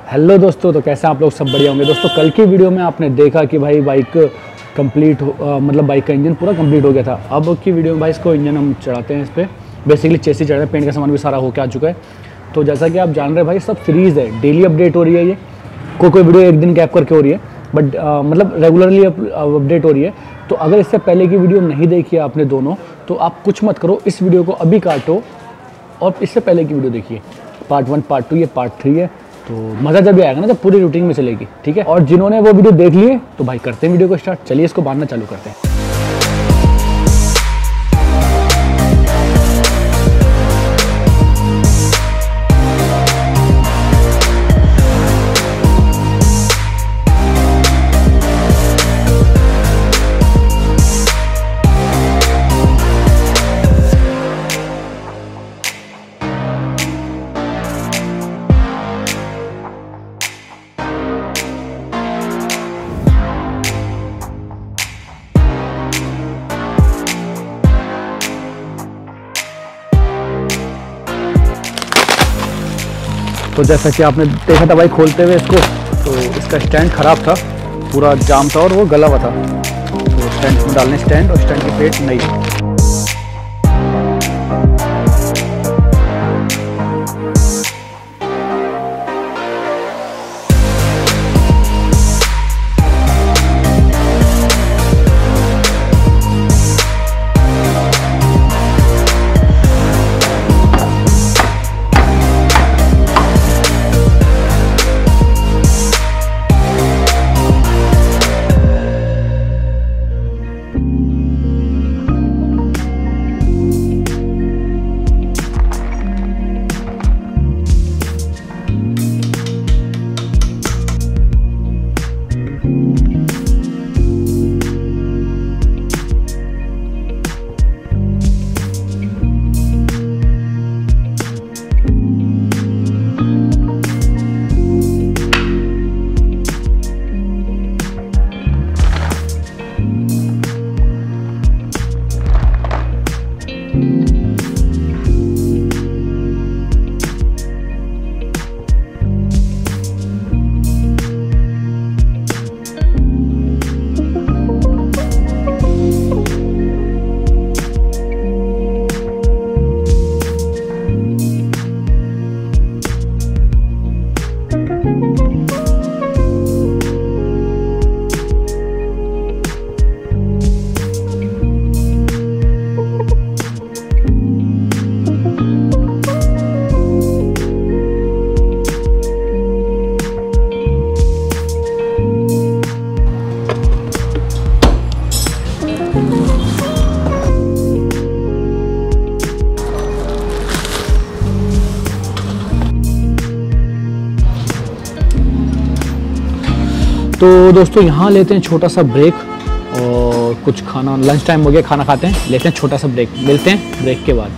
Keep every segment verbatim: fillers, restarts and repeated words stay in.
Hello दोस्तों, तो कैसे आप लोग? सब बढ़िया होंगे। दोस्तों कल की वीडियो में आपने देखा कि भाई बाइक कंप्लीट हो, मतलब बाइक का इंजन पूरा कंप्लीट हो गया था। अब की वीडियो में भाई इसको इंजन हम चढ़ाते हैं, इस पर बेसिकली चेसी चढ़ रहे हैं, पेंट का सामान भी सारा होकर आ चुका है। तो जैसा कि आप जान रहे हैं भाई, सब सीरीज़ है, डेली अपडेट हो रही है। ये कोई कोई वीडियो एक दिन गैप करके हो रही है, बट मतलब रेगुलरली अपडेट हो रही है। तो अगर इससे पहले की वीडियो नहीं देखी है आपने दोनों, तो आप कुछ मत करो, इस वीडियो को अभी काटो और इससे पहले की वीडियो देखिए। पार्ट वन, पार्ट टू, ये पार्ट थ्री है। तो मज़ा जब भी आएगा ना, जब पूरी रूटीन में चलेगी, ठीक है। और जिन्होंने वो वीडियो देख लिए तो भाई करते हैं वीडियो को स्टार्ट। चलिए इसको बांधना चालू करते हैं। तो जैसा कि आपने देखा था भाई खोलते हुए इसको, तो इसका स्टैंड ख़राब था, पूरा जाम था और वो गला हुआ था। तो स्टैंड में डालने स्टैंड और स्टैंड की प्लेट नहीं। तो दोस्तों यहाँ लेते हैं छोटा सा ब्रेक, और कुछ खाना, लंच टाइम हो गया, खाना खाते हैं, लेते हैं छोटा सा ब्रेक। मिलते हैं ब्रेक के बाद।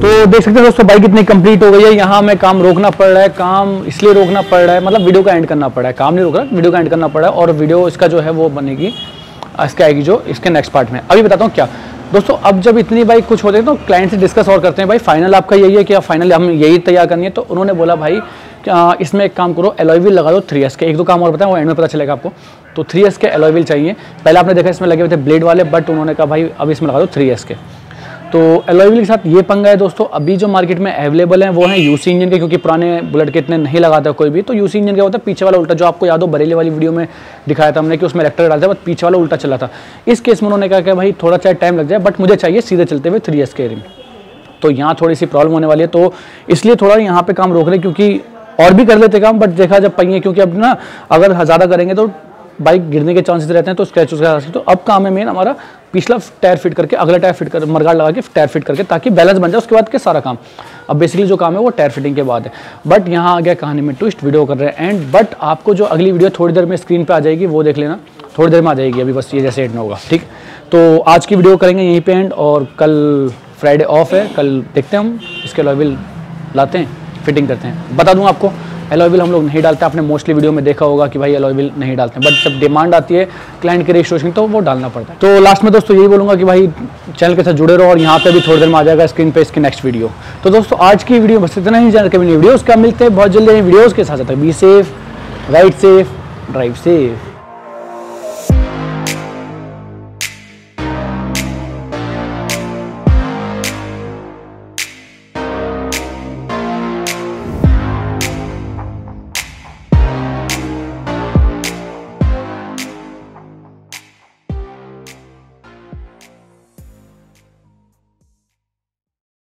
तो देख सकते हैं दोस्तों बाइक इतनी कंप्लीट हो गई है। यहाँ हमें काम रोकना पड़ रहा है, काम इसलिए रोकना पड़ रहा है, मतलब वीडियो का एंड करना पड़ रहा है, काम नहीं रोक रहा, वीडियो का एंड करना पड़ रहा है। और वीडियो इसका जो है वो बनेगी, इसके आएगी जो इसके नेक्स्ट पार्ट में। अभी बताता हूँ क्या दोस्तों, अब जब इतनी बाइक कुछ होते हैं तो क्लाइंट से डिस्कस और करते हैं, भाई फाइनल आपका यही है कि फाइनल हम यही तैयार करनी है। तो उन्होंने बोला भाई इसमें एक काम करो, एलॉय व्हील लगा दो थ्री एस के। एक दो काम और बताएं, वो एंड में पता चलेगा आपको। तो थ्री एस के एलॉय व्हील चाहिए। पहले आपने देखा इसमें लगे हुए थे ब्लेड वाले, बट उन्होंने कहा भाई अब इसमें लगा दो थ्री एस के। तो एलॉय व्हील के साथ ये पंगा है दोस्तों, अभी जो मार्केट में अवेलेबल हैं वो हैं यूसी इंजन के, क्योंकि पुराने बुलेट के इतने नहीं लगाता कोई भी। तो यूसी इंजन का होता है पीछे वाला उल्टा, जो आपको याद हो बरेली वाली वीडियो में दिखाया था हमने कि उसमें इलेक्ट्रिक डालता है, बट पीछे वाला उल्टा चला था। इस केस में उन्होंने कहा कि भाई थोड़ा चाहे टाइम लग जाए, बट मुझे चाहिए सीधे चलते हुए थ्री एस के रिम। तो यहाँ थोड़ी सी प्रॉब्लम होने वाली है, तो इसलिए थोड़ा यहाँ पे काम रोक रहे, क्योंकि और भी कर लेते काम, बट देखा जब पहिए, क्योंकि अब ना अगर ज़्यादा करेंगे तो बाइक गिरने के चांसेस रहते हैं, तो स्क्रैच उसका। तो अब काम है मेन हमारा पिछला टायर फिट करके, अगला टायर फिट कर, मरगाड़ लगा के टायर फिट करके, ताकि बैलेंस बन जाए। उसके बाद के सारा काम अब बेसिकली जो काम है वो टायर फिटिंग के बाद है। बट यहाँ आ गया कहानी में ट्विस्ट, वीडियो कर रहे हैं एंड, बट आपको जो अगली वीडियो थोड़ी देर में स्क्रीन पे आ जाएगी वो देख लेना, थोड़ी देर में आ जाएगी, अभी बस ये जैसे एंड में होगा, ठीक। तो आज की वीडियो करेंगे यहीं पे एंड, और कल फ्राइडे ऑफ है, कल देखते हैं हम इसके एलॉय व्हील लाते हैं, फिटिंग करते हैं। बता दूँ आपको एलॉय व्हील हम लोग नहीं डालते, आपने मोस्टली वीडियो में देखा होगा कि भाई एलॉय व्हील नहीं डालते हैं, बट जब डिमांड आती है क्लाइंट के रजिस्ट्रेशन तो वो डालना पड़ता है। तो लास्ट में दोस्तों यही बोलूँगा कि भाई चैनल के साथ जुड़े रहो, और यहाँ पे भी थोड़ी देर में आ जाएगा स्क्रीन पे इसकी नेक्स्ट वीडियो। तो दोस्तों आज की वीडियो बस इतना ही, चैनल के वीडियोज़ का मिलते हैं बहुत जल्दी वीडियोज़ के साथ। Be safe, ride safe, drive safe.